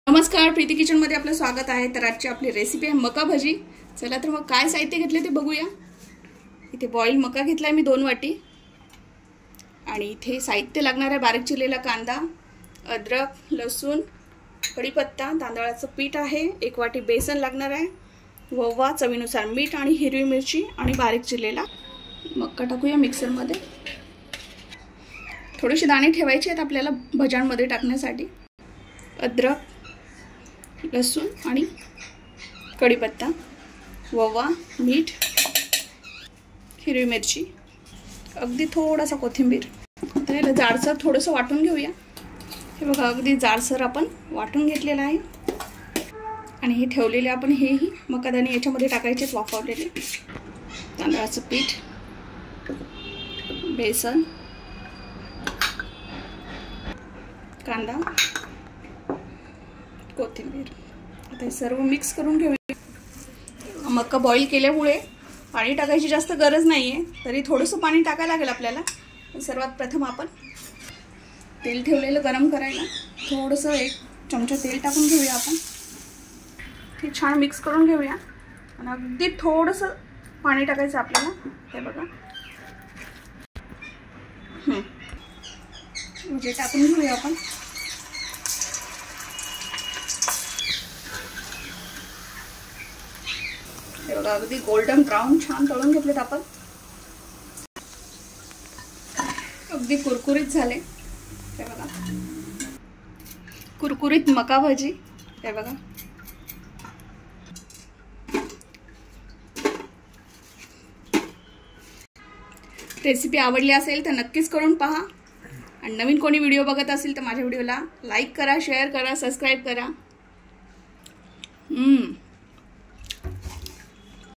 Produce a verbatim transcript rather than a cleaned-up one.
नमस्कार, प्रीती किचन मध्ये आपलं स्वागत आहे। तर आजची आपली रेसिपी आहे मका भजी। चला तर मग काय साहित्य घेतले ते बघूया। इथे बॉईल मका घेतलाय मी दोन वाटी आणि इथे साहित्य लागणार आहे बारीक चिरलेला कांदा, अद्रक, लसूण, कढीपत्ता, तांदळाचं पीठ आहे, एक वाटी बेसन लागणार आहे, ओवा, चवीनुसार मीठ आणि हिरवी मिरची आणि बारीक चिरलेला मका टाकूया मिक्सर मध्ये। थोडेसे दाणे ठेवायचे आहेत आपल्याला भज्यांमध्ये टाकण्यासाठी। अद्रक, लसूण आणि कढीपत्ता, ओवा, मीठ, हिरवी मिरची, अगदी थोडासा कोथिंबीर। आता याला जाडसर थोडंसं वाटून घेऊया। हे बघा अगदी जाडसर आपण वाटून घेतलेलं आहे आणि हे ठेवलेले आपण हेही मकादाणे याच्यामध्ये टाकायचे वाफवलेले। तांदळाचं पीठ, बेसन, कांदा, कोथिंबीर। आता हे सर्व मिक्स करून घेऊया। मका बॉईल केल्यामुळे पाणी टाकायची जास्त गरज नाहीये, तरी थोडंसं पाणी टाकायला लागेल आपल्याला। सर्वात प्रथम आपण तेल ठेवलेलं गरम करायला थोडंसं एक चमचा तेल टाकून घेऊया आपण। हे छान मिक्स करून घेऊया आणि अगदी थोडंसं पाणी टाकायचं आपल्याला। हे बघा हं म्हणजे टाकून घेऊया आपण। हे बघा अगदी गोल्डन ब्राउन छान तळून घेतलेत आपण, अगदी कुरकुरीत झाले। हे बघा कुरकुरीत मका भजी। हे बघा रेसिपी आवडली असेल तर नक्कीच करून पहा आणि नवीन कोणी व्हिडिओ बघत असेल तर माझ्या व्हिडिओला लाईक करा, शेअर करा, सबस्क्राइब करा। हम्म